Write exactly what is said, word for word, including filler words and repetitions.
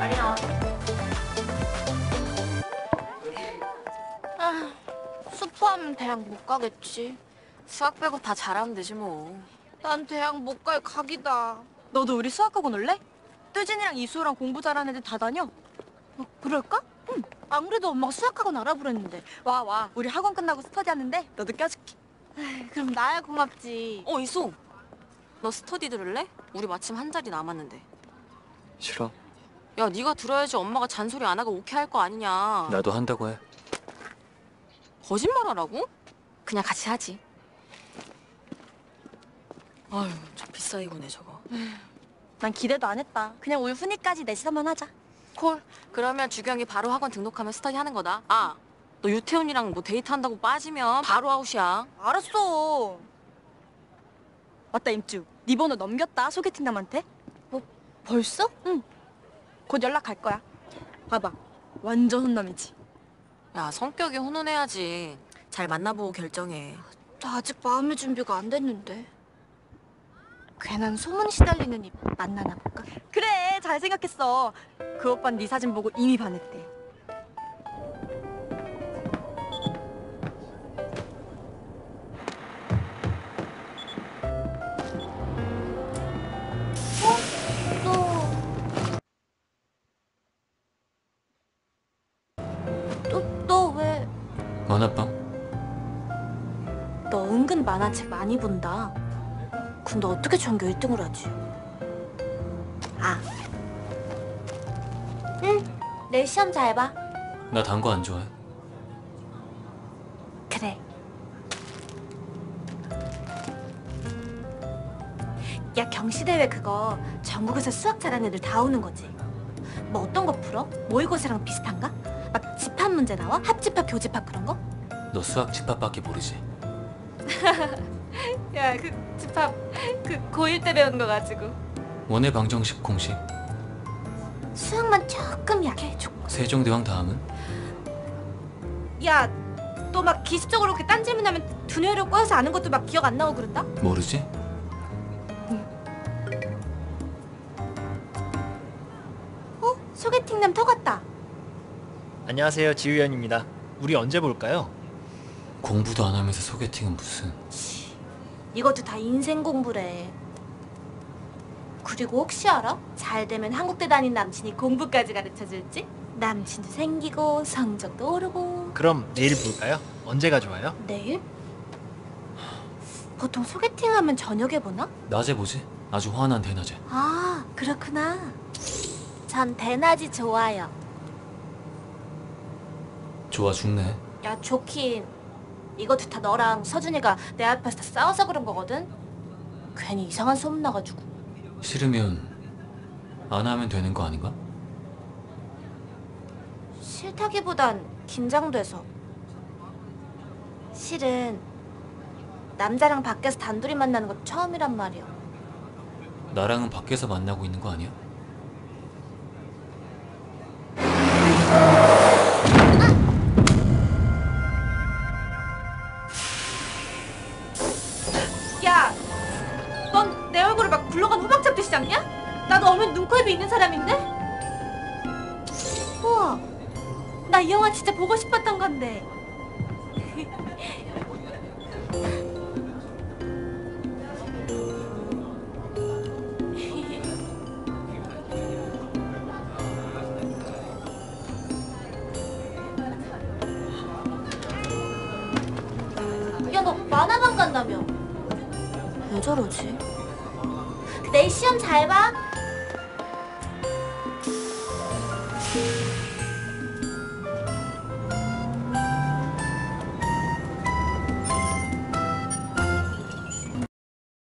빨리 나와. 아, 수포하면 대학 못 가겠지. 수학 빼고 다 잘하면 되지 뭐. 난 대학 못 갈 각이다. 너도 우리 수학학원 올래? 뚜진이랑 이수호랑 공부 잘하는 애들 다 다녀. 어, 그럴까? 응. 안 그래도 엄마가 수학학원 알아보랬는데. 와, 와. 우리 학원 끝나고 스터디 하는데 너도 껴줄게. 에이, 그럼 나야 고맙지. 어, 이소. 너 스터디 들을래? 우리 마침 한 자리 남았는데. 싫어. 야, 네가 들어야지 엄마가 잔소리 안 하고 오케이 할 거 아니냐. 나도 한다고 해. 거짓말하라고? 그냥 같이 하지. 아유, 저 비싸이고네 저거. 난 기대도 안 했다. 그냥 올 훈이까지 넷이서만 하자. 콜. 그러면 주경이 바로 학원 등록하면 스터디 하는 거다. 아, 너 유태훈이랑 뭐 데이트한다고 빠지면 바로 아웃이야. 알았어. 맞다, 임주. 네 번호 넘겼다, 소개팅남한테. 뭐, 벌써? 응. 곧 연락갈 거야. 봐봐. 완전 훈남이지. 야, 성격이 훈훈해야지. 잘 만나보고 결정해. 나 아직 마음의 준비가 안 됐는데. 괜한 소문 시달리는 입 만나나 볼까? 그래, 잘 생각했어. 그 오빠는 네 사진 보고 이미 반했대. 또, 너 왜? 만화방? 너 은근 만화책 많이 본다. 근데 어떻게 전교 일 등을 하지? 아. 응, 내 시험 잘 봐. 나 단 거 안 좋아해. 그래. 야, 경시대회 그거 전국에서 수학 잘하는 애들 다 오는 거지. 뭐 어떤 거 풀어? 모의고사랑 비슷한가? 막 집합 문제 나와? 합집합, 교집합 그런 거? 너 수학 집합밖에 모르지. 야, 그 집합 그 고일 때 배운 거 가지고. 원의 방정식 공식. 수학만 조금 약해. 조... 세종대왕 다음은? 야, 또 막 기습적으로 그 딴 질문하면 두뇌로 꼬여서 아는 것도 막 기억 안 나고 그런다? 모르지? 어? 소개팅남 터갔다. 안녕하세요, 지우현입니다. 우리 언제 볼까요? 공부도 안 하면서 소개팅은 무슨. 치, 이것도 다 인생 공부래. 그리고 혹시 알아? 잘 되면 한국대 다닌 남친이 공부까지 가르쳐줄지? 남친도 생기고 성적도 오르고. 그럼 내일 볼까요? 언제가 좋아요? 내일? 보통 소개팅하면 저녁에 보나? 낮에 보지? 아주 환한 대낮에. 아, 그렇구나. 전 대낮이 좋아요. 좋아 죽네. 야, 좋긴. 이것도 다 너랑 서준이가 내 앞에서 다 싸워서 그런 거거든? 괜히 이상한 소문 나가지고. 싫으면 안 하면 되는 거 아닌가? 싫다기보단 긴장돼서. 실은 남자랑 밖에서 단둘이 만나는 거 처음이란 말이야. 나랑은 밖에서 만나고 있는 거 아니야? 야! 넌 내 얼굴을 막 굴러간 호박 잡듯이 잡냐? 나도 얼면 눈코입이 있는 사람인데? 우와! 나 이 영화 진짜 보고 싶었던 건데. 야, 너 만화방 간다며? 왜 저러지? 내일 시험 잘 봐.